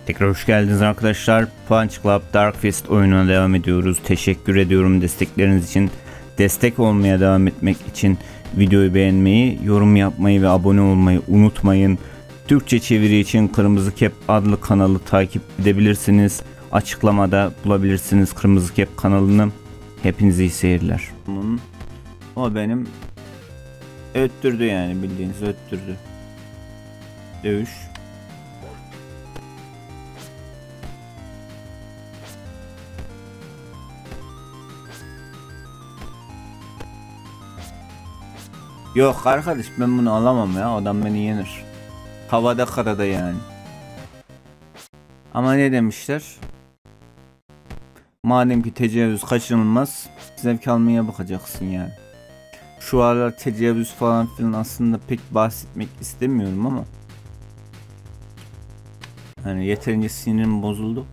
Tekrar hoş geldiniz arkadaşlar. Punch Club Dark Fist oyununa devam ediyoruz. Teşekkür ediyorum destekleriniz için. Destek olmaya devam etmek için videoyu beğenmeyi, yorum yapmayı ve abone olmayı unutmayın. Türkçe çeviri için Kırmızı Kep adlı kanalı takip edebilirsiniz. Açıklamada bulabilirsiniz Kırmızı Kep kanalını. Hepinize iyi seyirler. O benim öttürdü, yani bildiğiniz öttürdü. Dövüş. Yok arkadaş, ben bunu alamam ya, adam beni yenir. Havada karada yani. Ama ne demişler? Madem ki tecavüz kaçınılmaz, zevk almaya bakacaksın yani. Şu aralar tecavüz falan filan aslında pek bahsetmek istemiyorum ama hani yeterince sinirim bozuldu.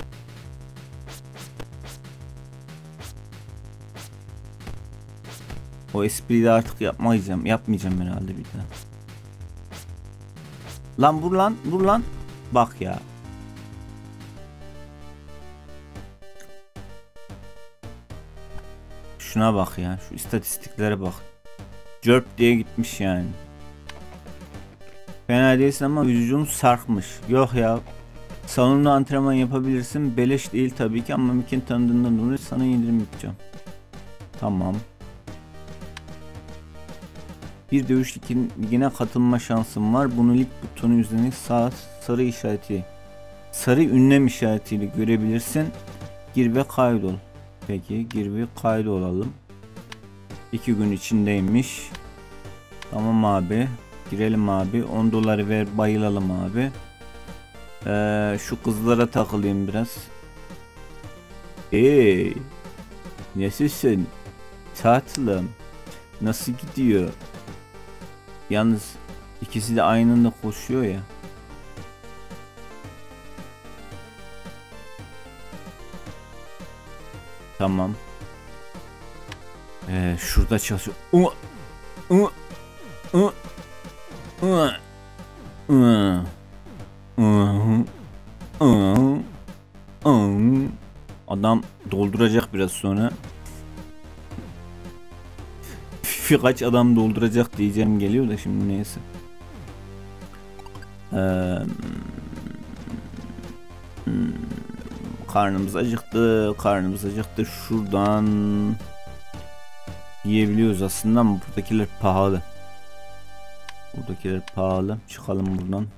O espriyi de artık yapmayacağım herhalde bir daha. Lan vur lan. Bak ya. Şuna bak ya, şu istatistiklere bak. Cörp diye gitmiş yani. Fena değilsin ama vücudun sarkmış. Yok ya. Salonda antrenman yapabilirsin. Beleş değil tabii ki ama Mick'in tanıdığından dolayı sana indirim yapacağım. Tamam. Bir dövüş ligine katılma şansım var. Bunu lig butonu üzerine sağ sarı işareti, sarı ünlem işaretiyle görebilirsin. Gir ve kaydol. Peki gir ve kaydolalım. 2 gün içindeymiş. Tamam abi. Girelim abi. 10 doları ver, bayılalım abi. Şu kızlara takılayım biraz. Nasılsın tatlım? Nasıl gidiyor? Yalnız ikisi de aynı anda koşuyor ya. Tamam. Şurada çalışıyor. Adam dolduracak biraz sonra. Birkaç adam dolduracak diyeceğim geliyor da şimdi neyse. Karnımız acıktı. Şuradan yiyebiliyoruz aslında ama buradakiler pahalı. Çıkalım buradan.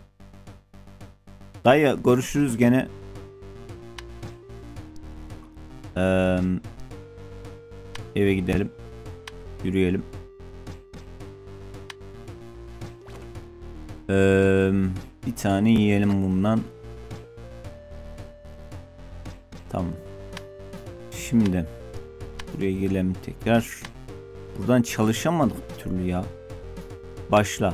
Dayı görüşürüz gene. Eve gidelim. Yürüyelim. Bir tane yiyelim bundan. Tamam. Şimdi buraya gelelim tekrar. Buradan çalışamadık bir türlü ya. Başla.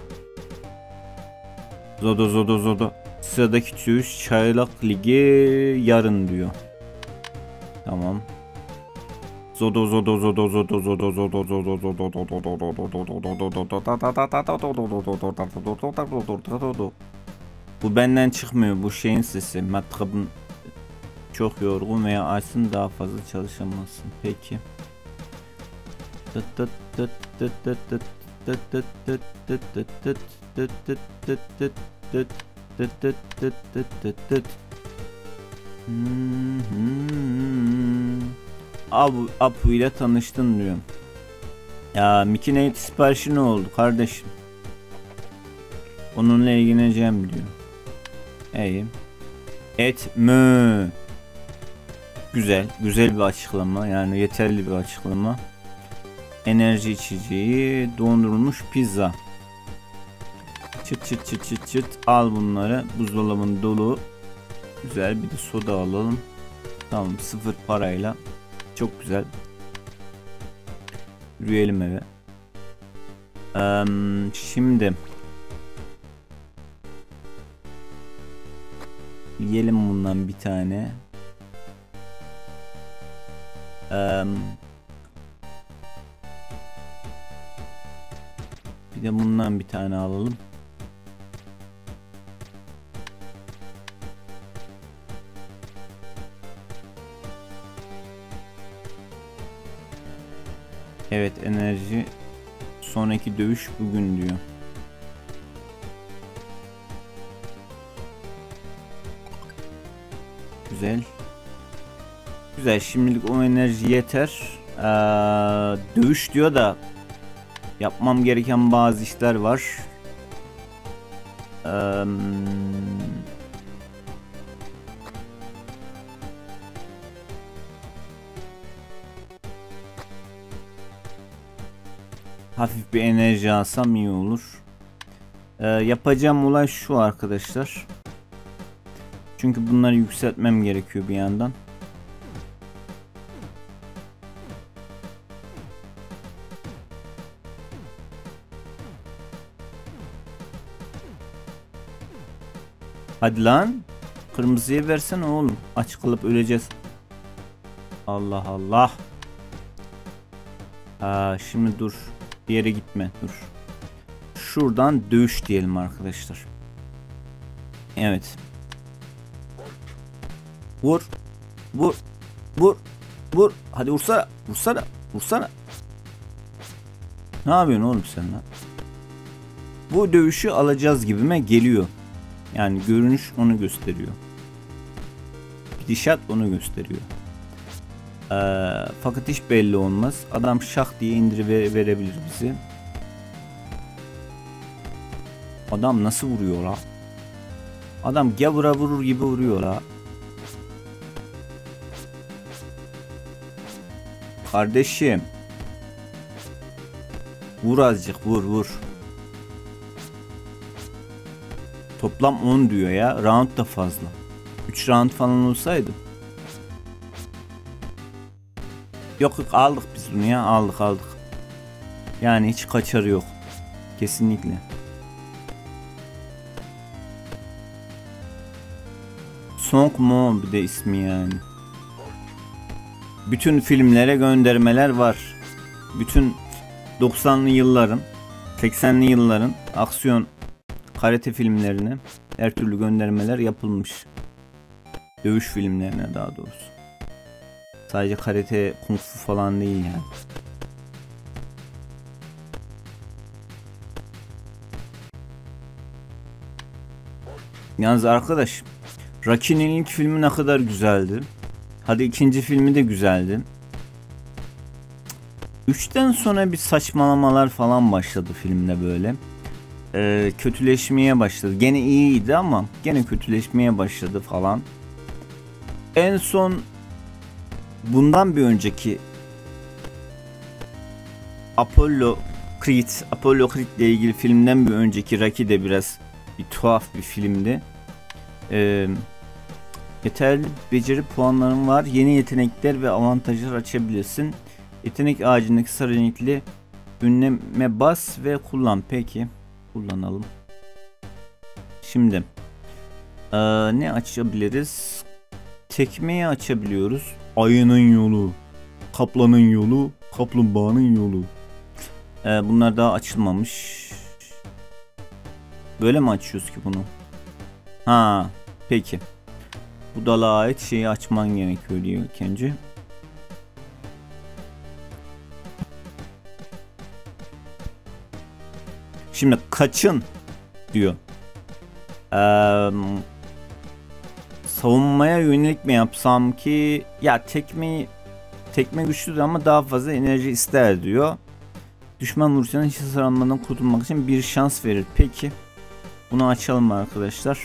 Zodo. Sıradaki dövüş çaylak ligi yarın diyor. Tamam. Bu benden çıkmıyor, bu şeyin sesi. Matkabın çok yorgun veya açsın, daha fazla çalışamazsın. Peki. Apu ile tanıştın diyor. Ya Mickey Nate siparişi ne oldu kardeşim? Onunla ilgileneceğim diyor. İyi. Et mü? Güzel bir açıklama, yani yeterli bir açıklama. Enerji içeceği, dondurulmuş pizza. Çıt al bunları, buzdolabın dolu. Güzel, bir de soda alalım. Tamam, 0 parayla. Çok güzel. Yürüyelim eve. Şimdi yiyelim bundan bir tane. Bir de bundan bir tane alalım. Evet, enerji. Sonraki dövüş bugün diyor. Güzel. Güzel, şimdilik o enerji yeter. Dövüş diyor da yapmam gereken bazı işler var. Hafif bir enerji alsam iyi olur. Yapacağım olay şu arkadaşlar. Çünkü bunları yükseltmem gerekiyor bir yandan. Hadi lan. Kırmızıya versene oğlum. Aç kalıp öleceğiz. Allah Allah. Şimdi dur. Bir yere gitme. Dur. Şuradan dövüş diyelim arkadaşlar. Evet. Vur. Vur. Vur. Vur. Hadi vursana. Vursana. Vursana. Ne yapıyorsun oğlum sen lan? Bu dövüşü alacağız gibime geliyor. Yani görünüş onu gösteriyor. Gidişat onu gösteriyor. Fakat hiç belli olmaz. Adam şak diye verebilir bizi. Adam nasıl vuruyor la? Adam gavura vurur gibi vuruyor la. Kardeşim. Vur azıcık, vur vur. Toplam 10 diyor ya. Round da fazla. 3 round falan olsaydı. Yok yok, aldık biz bunu ya. Aldık. Yani hiç kaçarı yok. Kesinlikle. Song Mo bir de ismi yani. Bütün filmlere göndermeler var. Bütün 90'lı yılların, 80'li yılların aksiyon karate filmlerine her türlü göndermeler yapılmış. Dövüş filmlerine daha doğrusu. Sadece karate, kung fu falan değil yani. Yalnız arkadaş, Rocky'nin ilk filmi ne kadar güzeldi. Hadi ikinci filmi de güzeldi. 3'ten sonra bir saçmalamalar falan başladı filmde böyle. Kötüleşmeye başladı. Gene iyiydi ama gene kötüleşmeye başladı falan. En son bundan bir önceki Apollo Creed ile ilgili filmden bir önceki Rocky de biraz bir tuhaf bir filmdi. Yeterli beceri puanların var. Yeni yetenekler ve avantajlar açabilirsin. Yetenek ağacındaki sarı renkli ünleme bas ve kullan. Peki. Kullanalım. Şimdi ne açabiliriz? Tekmeyi açabiliyoruz. Ayının yolu, kaplanın yolu, kaplumbağanın yolu. Bunlar daha açılmamış. Böyle mi açıyoruz ki bunu? Ha, peki. Bu dala ait şeyi açman gerekiyor diyor ilk önce. Şimdi kaçın diyor. Savunmaya yönelik mi yapsam ki? Ya tekme güçlüdür ama daha fazla enerji ister diyor. Düşman vuruşlarına hiç hasar almadan kurtulmak için bir şans verir. Peki. Bunu açalım arkadaşlar.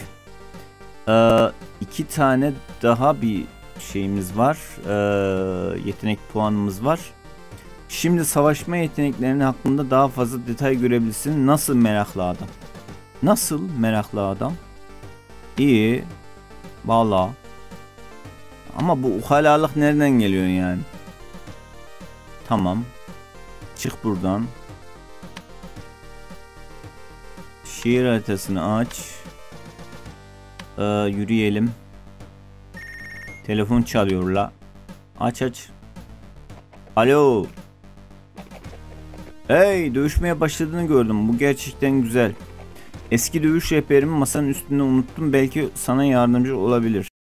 2 tane daha bir şeyimiz var. Yetenek puanımız var. Şimdi savaşma yeteneklerinin hakkında daha fazla detay görebilirsin. Nasıl meraklı adam? Nasıl meraklı adam? İyi. Vallahi. Ama bu ukalalık nereden geliyor yani? Tamam. Çık buradan. Şehir haritasını aç. Yürüyelim. Telefon çalıyor la. Aç. Alo. Hey, dövüşmeye başladığını gördüm. Bu gerçekten güzel. Eski dövüş rehberimi masanın üstünde unuttum. Belki sana yardımcı olabilir.